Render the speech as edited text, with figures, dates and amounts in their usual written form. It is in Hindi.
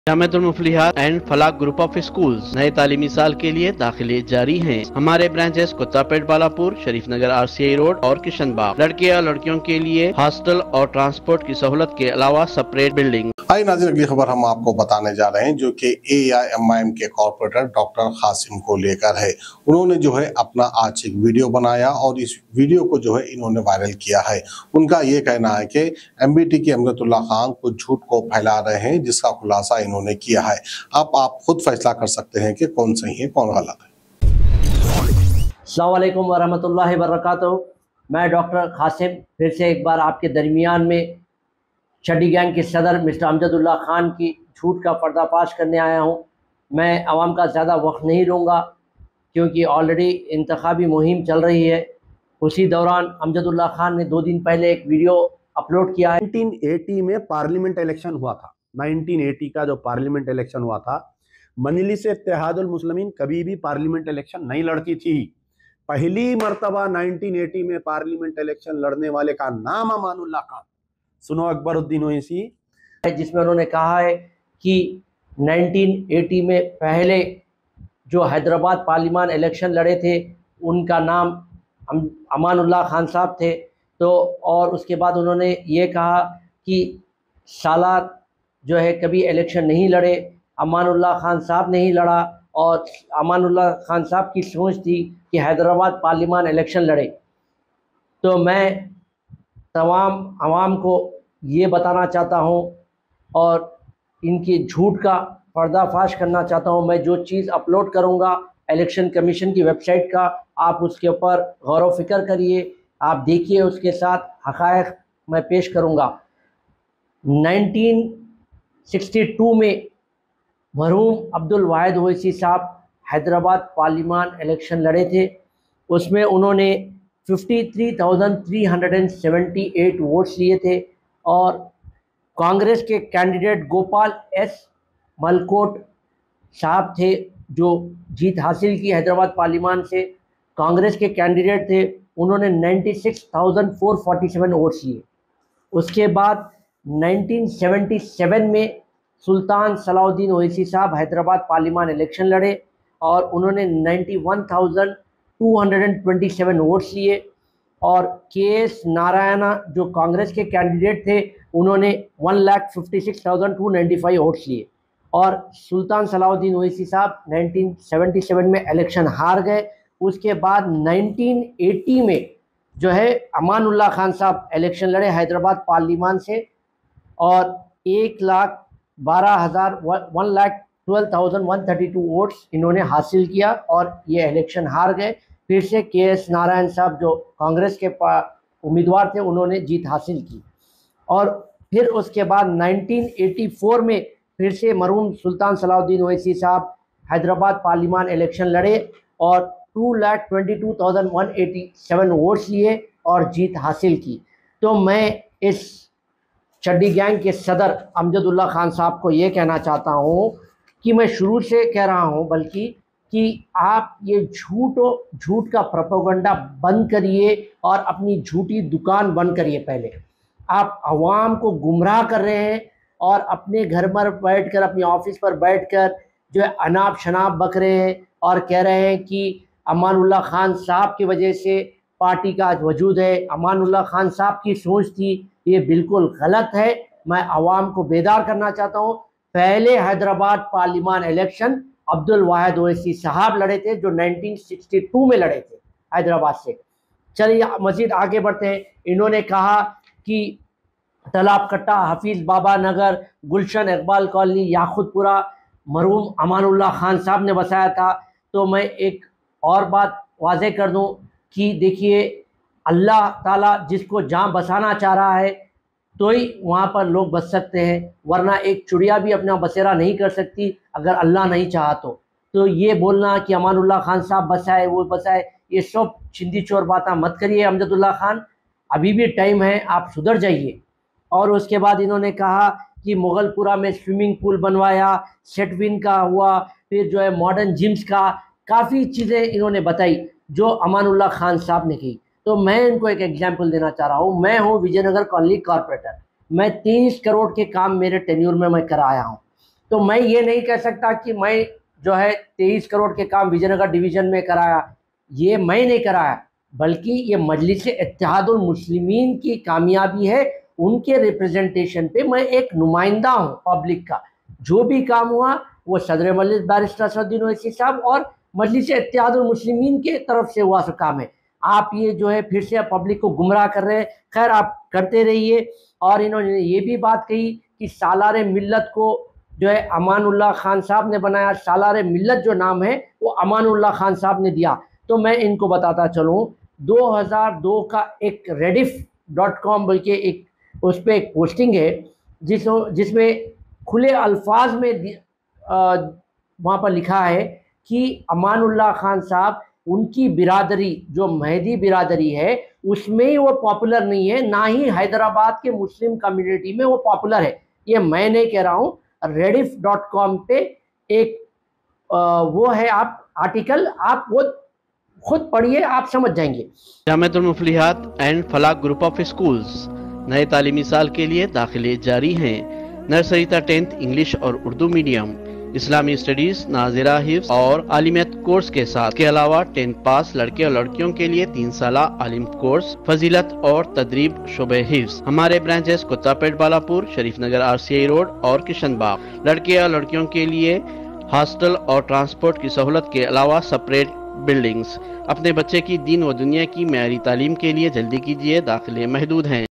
जामिअतुल Muflihat and Falah group of schools नए तालीमी साल के लिए दाखिले जारी हैं। हमारे branches Kuttapet, Balapur, Sharif Nagar, RCI road और किशनबाग। लड़के और लड़कियों के लिए हॉस्टल और ट्रांसपोर्ट की सहूलत के अलावा सेपरेट बिल्डिंग। आई नाज़रीन, अगली खबर हम आपको बताने जा रहे हैं जो कि AIMIM के कॉर्पोरेटर डॉक्टर कासिम को लेकर है। उन्होंने जो है अपना आज एक वीडियो बनाया और इस वीडियो को जो है इन्होंने वायरल किया है। उनका ये कहना है कि MBT के अमजदुल्ला खान कुछ झूठ को फैला रहे हैं, जिसका खुलासा इन्होंने किया है। अब आप खुद फैसला कर सकते हैं कि कौन सही है कौन गलत है। अस्सलाम वालेकुम वरहमतुल्लाहि वबरकातुहू। मैं डॉक्टर कासिम फिर से एक बार आपके दरमियान में चड्डी गैंग के सदर मिस्टर अमजदुल्ला खान की झूठ का पर्दाफाश करने आया हूं। मैं आवाम का ज़्यादा वक्त नहीं लूँगा क्योंकि ऑलरेडी इंतखाबी मुहिम चल रही है। उसी दौरान अमजदुल्ला खान ने 2 दिन पहले एक वीडियो अपलोड किया है। 1980 में पार्लियामेंट इलेक्शन हुआ था। 1980 का जो पार्लियामेंट इलेक्शन हुआ था, मजलिस इत्तेहादुल मुस्लिमीन कभी भी पार्लियामेंट इलेक्शन नहीं लड़ती थी। पहली मर्तबा 1980 में पार्लियामेंट इलेक्शन लड़ने वाले का नाम अमानुल्लाह खान, सुनो अकबरुद्दीन ओवैसी, जिसमें उन्होंने कहा है कि 1980 में पहले जो हैदराबाद पार्लियामान इलेक्शन लड़े थे उनका नाम अमानुल्लाह खान साहब थे। तो और उसके बाद उन्होंने ये कहा कि सालार जो है कभी इलेक्शन नहीं लड़े, अमानुल्लाह खान साहब नहीं लड़ा और अमानुल्लाह खान साहब की सोच थी कि हैदराबाद पार्लियामान इलेक्शन लड़े। तो मैं तमाम आवाम को ये बताना चाहता हूँ और इनके झूठ का पर्दाफाश करना चाहता हूँ। मैं जो चीज़ अपलोड करूँगा इलेक्शन कमीशन की वेबसाइट का, आप उसके ऊपर गौर व फिक्र करिए, आप देखिए, उसके साथ हक़ाइक़ मैं पेश करूँगा। 1962 में मरहूम अब्दुल वाहिद ओवैसी साहब हैदराबाद पार्लियामान इलेक्शन लड़े थे। उसमें उन्होंने 53,378 वोट्स लिए थे और कांग्रेस के कैंडिडेट गोपाल एस मलकोट साहब थे जो जीत हासिल की हैदराबाद पार्लियामान से। कांग्रेस के कैंडिडेट थे, उन्होंने 96,447 वोट्स लिए। उसके बाद 1977 में सुल्तान सलाउद्दीन ओवैसी साहब हैदराबाद पार्लियामान इलेक्शन लड़े और उन्होंने 91,227 वोट्स लिए और KS नारायणा जो कांग्रेस के कैंडिडेट थे उन्होंने 1,56,295 वोट्स लिए और सुल्तान सलाउद्दीन ओवैसी साहब 1977 में इलेक्शन हार गए। उसके बाद 1980 में जो है अमानुल्लाह खान साहब इलेक्शन लड़े हैदराबाद पार्लियामान से और 1,12,132 वोट्स इन्होंने हासिल किया और ये इलेक्शन हार गए। फिर से KS नारायण साहब जो कांग्रेस के उम्मीदवार थे उन्होंने जीत हासिल की और फिर उसके बाद 1984 में फिर से मरहूम सुल्तान सलाउद्दीन ओवैसी साहब हैदराबाद पार्लियामान इलेक्शन लड़े और 2,22,187 वोट्स लिए और जीत हासिल की। तो मैं इस चड्डी गैंग के सदर अमजदुल्ला खान साहब को ये कहना चाहता हूँ कि मैं शुरू से कह रहा हूँ बल्कि कि आप ये झूठ का प्रोपेगेंडा बंद करिए और अपनी झूठी दुकान बंद करिए। पहले आप आवाम को गुमराह कर रहे हैं और अपने घर पर बैठकर, अपने ऑफिस पर बैठकर जो है अनाप शनाप बक रहे हैं और कह रहे हैं कि अमानुल्लाह खान साहब की वजह से पार्टी का आज वजूद है, अमानुल्लाह खान साहब की सोच थी। ये बिल्कुल गलत है। मैं आवाम को बेदार करना चाहता हूँ। पहले हैदराबाद पार्लियामान इलेक्शन अब्दुल वाहिद ओवैसी साहब लड़े थे जो 1962 में लड़े थे हैदराबाद से। चलिए मज़ीद आगे बढ़ते हैं। इन्होंने कहा कि तालाब कट्टा, हफीज़ बाबा नगर, गुलशन इकबाल कॉलोनी, याकुतपुरा मरहूम अमानुल्लाह खान साहब ने बसाया था। तो मैं एक और बात वाज़ेह कर दूं कि देखिए, अल्लाह ताला जिसको जहाँ बसाना चाह रहा है तो ही वहाँ पर लोग बस सकते हैं, वरना एक चिड़िया भी अपना बसेरा नहीं कर सकती अगर अल्लाह नहीं चाहा तो ये बोलना कि अमानुल्लाह खान साहब बसाए वो बसाए, ये सब छिंदी चोर बातें मत करिए। अमजदुल्ला खान, अभी भी टाइम है, आप सुधर जाइए। और उसके बाद इन्होंने कहा कि मुगलपुरा में स्विमिंग पूल बनवाया, सेटविन का हुआ, फिर जो है मॉडर्न जिम्स का, काफ़ी चीज़ें इन्होंने बताई जो अमानुल्लाह खान साहब ने की। तो मैं इनको एक एग्जांपल देना चाह रहा हूँ। मैं हूँ विजयनगर कॉलोनी कॉर्पोरेटर। मैं 23 करोड़ के काम मेरे टेन्यूर में मैं कराया हूँ। तो मैं ये नहीं कह सकता कि मैं जो है 23 करोड़ के काम विजयनगर डिवीज़न में कराया, ये मैं नहीं कराया, बल्कि ये मजलिस इत्तेहादुल मुस्लिमीन की कामयाबी है। उनके रिप्रेजेंटेशन पे मैं एक नुमाइंदा हूँ पब्लिक का। जो भी काम हुआ वो सदर मजलिस बैरिस्टर असदुद्दीन ओवैसी साहब और मजलिस इत्तेहादुल मुस्लिमीन के तरफ से हुआ सब काम है। आप ये जो है फिर से पब्लिक को गुमराह कर रहे हैं। खैर, आप करते रहिए। और इन्होंने ये भी बात कही कि सालार मिल्लत को जो है अमानुल्लाह खान साहब ने बनाया। सालार मिल्लत जो नाम है वो अमानुल्लाह खान साहब ने दिया। तो मैं इनको बताता चलूँ, 2002 का एक rediff.com बोल के एक उस पर एक पोस्टिंग है जिसमें खुले अल्फाज में वहाँ पर लिखा है कि अमानुल्लाह खान साहब उनकी बिरादरी जो महदी बिरादरी है उसमें ही वो पॉपुलर नहीं है, ना ही हैदराबाद के मुस्लिम कम्युनिटी में वो पॉपुलर है। ये मैं नहीं कह रहा हूँ, rediff.com पे एक वो है, आप आर्टिकल आप वो खुद पढ़िए, आप समझ जाएंगे। Jamiatul Muflihat and Falah group of schools नए तालीमी साल के लिए दाखिले जारी हैं। नर्सरी तक 10th इंग्लिश और उर्दू मीडियम, इस्लामी स्टडीज, नाज़िरा हिफ्ज और आलिमियत कोर्स के साथ के अलावा 10th पास लड़के और लड़कियों के लिए 3 साला आलिम कोर्स, फजीलत और तदरीब शोबे हिफ्ज। हमारे branches Kuttapet Balapur, Sharif Nagar RCI road और किशन बाग। लड़के और लड़कियों के लिए हॉस्टल और ट्रांसपोर्ट की सहूलत के अलावा सेपरेट बिल्डिंग्स। अपने बच्चे की दीन व दुनिया की मेयारी तालीम के लिए जल्दी कीजिए, दाखिले महदूद हैं।